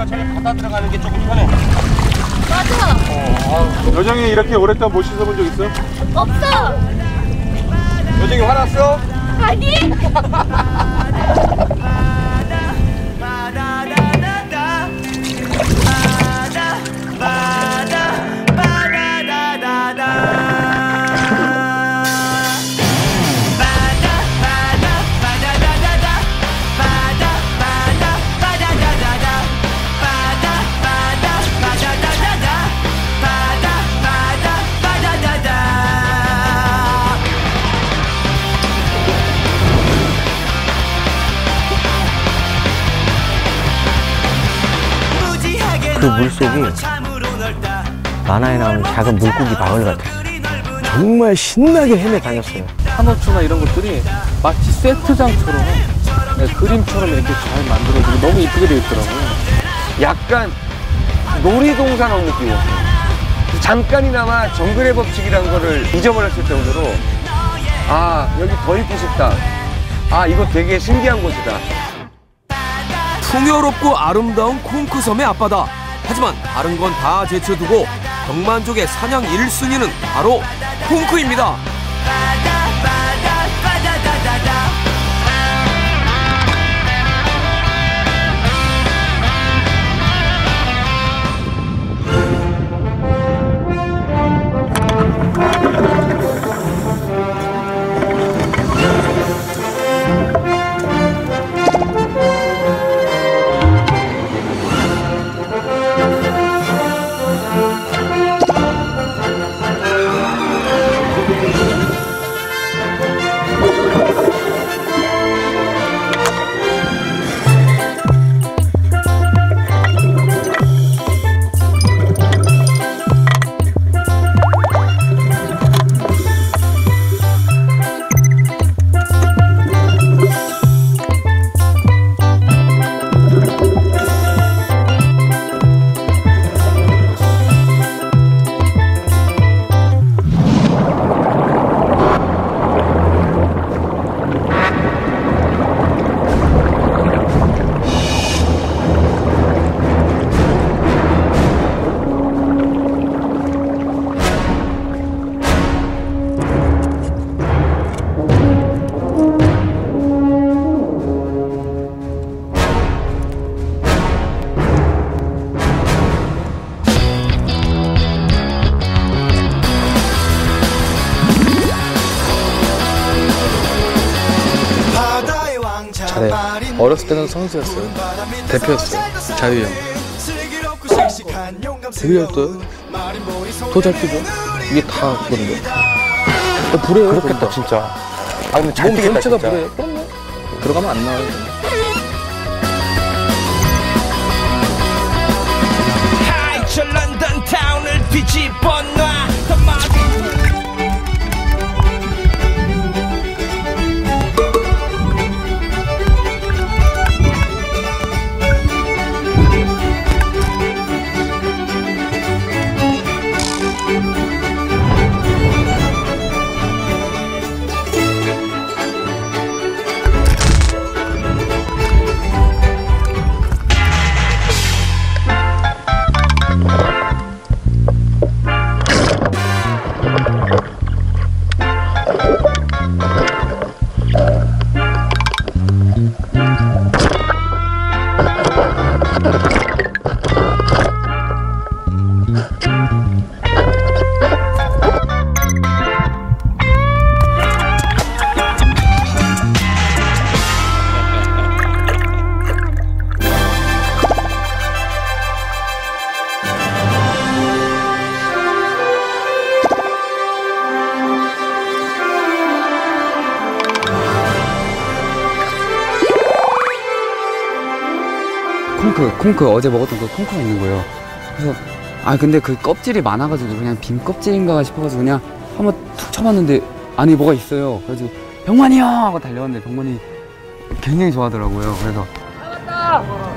보니까 저기 바다 들어가는 게 조금 편해. 맞아. 여정이 이렇게 오랫동안 못 씻어본 적 있어? 없어. 여정이 화났어? 아니. 그 물속이 만화에 나오는 작은 물고기 마을 같았어요. 정말 신나게 헤매 다녔어요. 한호초나 이런 것들이 마치 세트장처럼 그림처럼 이렇게 잘 만들어지고 너무 이쁘게 되어 있더라고요. 약간 놀이동산 온 느낌이었어요. 잠깐이나마 정글의 법칙이라는 거를 잊어버렸을 정도로 아 여기 더 있고 싶다. 아 이거 되게 신기한 곳이다. 풍요롭고 아름다운 콩크섬의 앞바다. 하지만 다른 건 다 제쳐두고 경만족의 사냥 1순위는 바로 콩크입니다. 잘해. 어렸을 때는 선수였어요. 대표였어요. 자유형. 대기업도 더 잘 뛰죠. 이게 다 그건데. 불해요. 그렇겠다 진짜. 아 근데 잘 몸 뛰겠다 전체가 진짜. 불해요. 그럼요. 들어가면 안 나와요. 저 런던 타운을 뒤집어 놔. 콩크 어제 먹었던 그 콩크가 있는 거예요. 그래서 근데 그 껍질이 많아가지고 그냥 빈 껍질인가 싶어가지고 그냥 한번 툭 쳐봤는데 안에 뭐가 있어요. 그래서 병만이 형! 하고 달려왔는데 병만이 굉장히 좋아하더라고요. 그래서 잡았다!